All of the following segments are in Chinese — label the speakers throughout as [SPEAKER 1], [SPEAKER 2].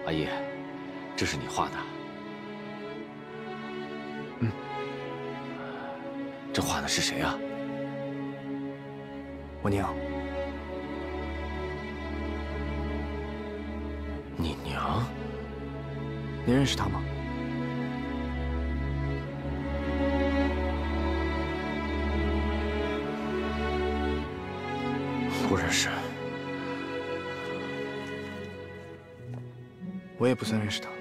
[SPEAKER 1] 阿姨，这是你画的？
[SPEAKER 2] 嗯。
[SPEAKER 1] 这画的是谁啊？
[SPEAKER 2] 我娘。
[SPEAKER 1] 你娘？
[SPEAKER 2] 您认识她吗？
[SPEAKER 1] 不认识。
[SPEAKER 2] 我也不算认识她。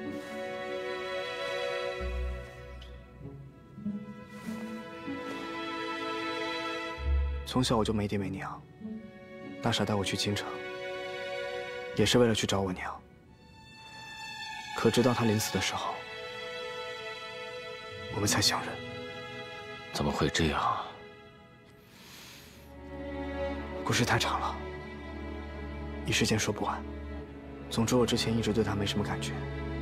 [SPEAKER 2] 从小我就没爹没娘，大傻带我去京城，也是为了去找我娘。可直到她临死的时候，我们才相认。
[SPEAKER 1] 怎么会这样啊？
[SPEAKER 2] 故事太长了，一时间说不完。总之，我之前一直对她没什么感觉，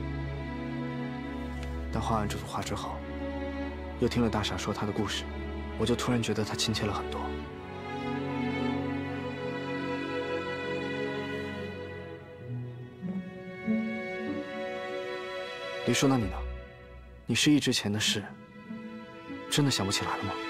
[SPEAKER 2] 但画完这幅画之后，又听了大傻说她的故事，我就突然觉得她亲切了很多。黎叔，那你呢？你失忆之前的事，真的想不起来了吗？